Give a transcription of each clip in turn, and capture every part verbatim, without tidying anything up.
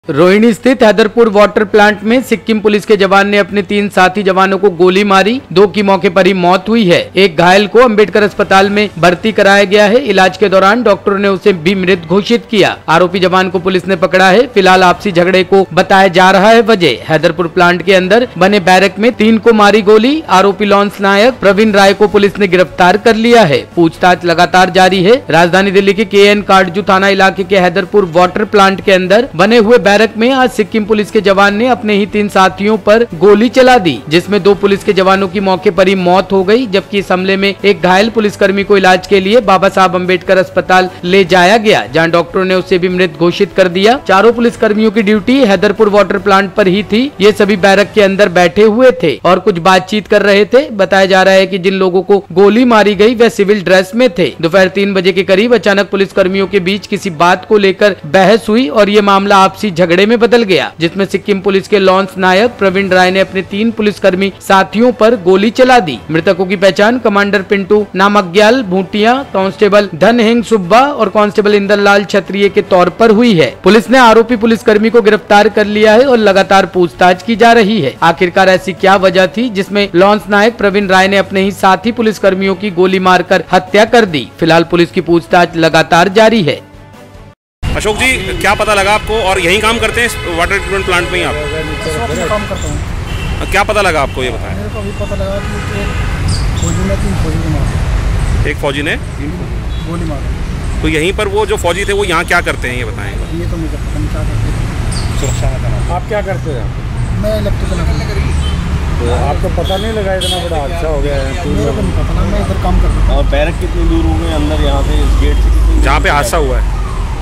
रोहिणी स्थित Haiderpur water plant में Sikkim police के जवान ने अपने तीन साथी जवानों को गोली मारी। दो की मौके पर ही मौत हुई है। एक घायल को अंबेडकर अस्पताल में भर्ती कराया गया है। इलाज के दौरान डॉक्टरों ने उसे भी मृत घोषित किया। आरोपी जवान को पुलिस ने पकड़ा है। फिलहाल आपसी झगड़े को बताया जा रहा है वजह। हैदरपुर प्लांट के अंदर बने बैरक में तीन को मारी गोली। आरोपी लॉन्स नायक प्रवीण राय को पुलिस ने गिरफ्तार कर लिया है। पूछताछ लगातार जारी है। राजधानी दिल्ली के के एन काटजू थाना इलाके के हैदरपुर वाटर प्लांट के अंदर बने हुए बैरक में आज सिक्किम पुलिस के जवान ने अपने ही तीन साथियों पर गोली चला दी, जिसमें दो पुलिस के जवानों की मौके पर ही मौत हो गई, जबकि इस हमले में एक घायल पुलिसकर्मी को इलाज के लिए बाबा साहब अम्बेडकर अस्पताल ले जाया गया, जहां डॉक्टरों ने उसे भी मृत घोषित कर दिया। चारों पुलिसकर्मियों की ड्यूटी हैदरपुर वाटर प्लांट पर ही थी। ये सभी बैरक के अंदर बैठे हुए थे और कुछ बातचीत कर रहे थे। बताया जा रहा है कि जिन लोगों को गोली मारी गई वे सिविल ड्रेस में थे। दोपहर तीन बजे के करीब अचानक पुलिसकर्मियों के बीच किसी बात को लेकर बहस हुई और ये मामला आपसी झगड़े में बदल गया, जिसमें सिक्किम पुलिस के लॉन्स नायक प्रवीण राय ने अपने तीन पुलिसकर्मी साथियों पर गोली चला दी। मृतकों की पहचान कमांडर पिंटू नामग्याल भूटिया, कांस्टेबल धनहिंग सुब्बा और कांस्टेबल इंदरलाल क्षत्रिय के तौर पर हुई है। पुलिस ने आरोपी पुलिसकर्मी को गिरफ्तार कर लिया है और लगातार पूछताछ की जा रही है। आखिरकार ऐसी क्या वजह थी जिसमें लॉन्स नायक प्रवीण राय ने अपने ही साथी पुलिसकर्मियों की गोली मारकर हत्या कर दी। फिलहाल पुलिस की पूछताछ लगातार जारी है। अशोक जी, क्या पता लगा आपको और यहीं काम करते हैं वाटर ट्रीटमेंट प्लांट में ही आप? मैं काम करता हूँ। क्या पता लगा आपको, ये बताएं। मेरे को अभी पता लगा कि एक फौजी ने तीन फौजी को मारा। एक फौजी ने गोली मारा। तो यहीं पर वो जो फौजी थे वो यहाँ क्या करते हैं, ये बताएं। ये तो मुझे पता नहीं क्या करते हैं। सुरक्षा का काम। आप क्या करते हैं? मैं इलेक्ट्रिकल इंजीनियर। तो आपको पता नहीं लगा इतना बड़ा हादसा हो गया है? मेरे को नहीं पता ना, मैं इधर काम करता हूँ। और बैरक कितनी दूर हो गए अंदर, यहाँ से इस गेट से कितनी जहाँ पे हादसा हुआ है?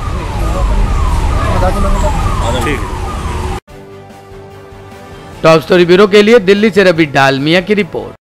आधा किलोमीटर। ठीक है। टॉप स्टोरी ब्यूरो के लिए दिल्ली से रवि डालमिया की रिपोर्ट।